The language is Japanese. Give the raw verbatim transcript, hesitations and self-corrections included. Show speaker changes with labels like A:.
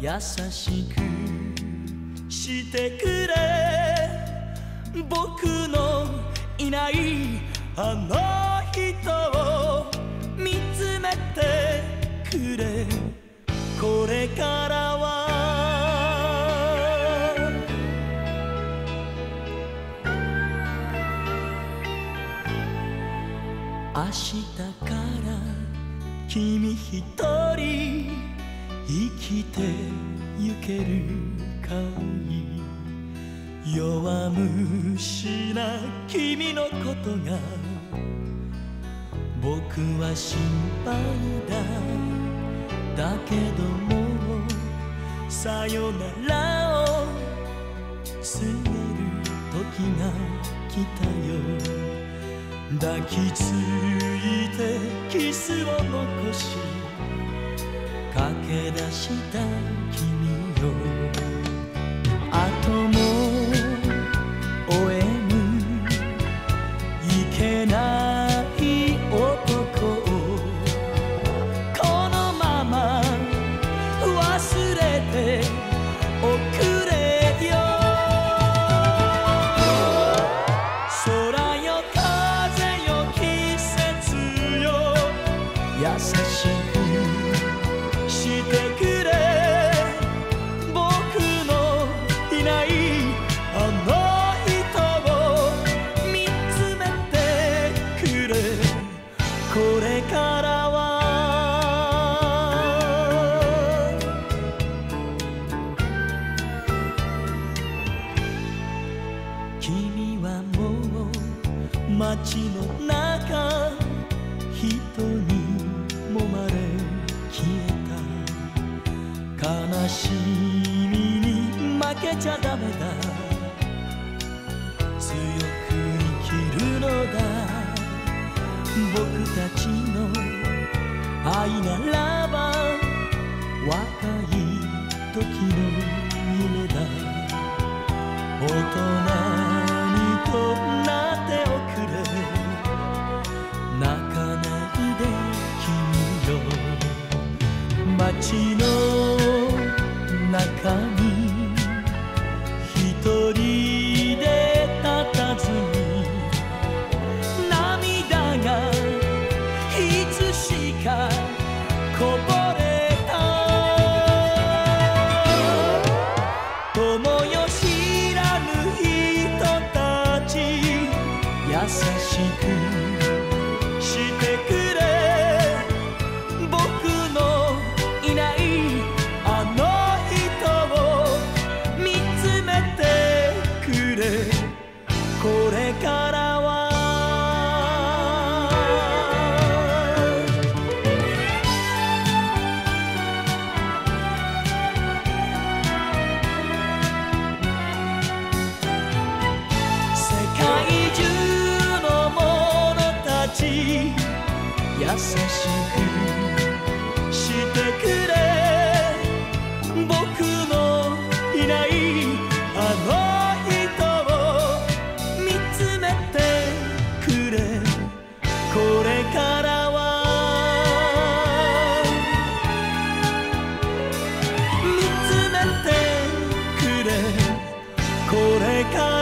A: しくしてくれ、僕のいないあの人を見つめてくれ。これからは明日から君一人生きてゆけるかい。弱虫な君のことが僕は心配だ。だけどもさよならを告げる時が来たよ。抱きついてキスを残し駆け出した君よ。あとも追えぬいけない男をこのまま忘れておくれよ。空よ風よ季節よ優しくしてくれ。僕のいないあの人を見つめてくれ。これからは君はもう街の中人に揉まれ消えた。悲しみに負けちゃダメだ。強く生きるのだ。僕たちの愛ならば若い時の夢だ。大人にとなっておくれ。泣かないで君よ。街の中に一人で佇み涙がいつしかこぼれた。友よ知らぬ人たち優しくしてくれ。僕のいないあの人を見つめてくれ。これからは世界中の者たち優しくしてくれ。僕のいないあの人を見つめてくれ。これからは見つめてくれ。これから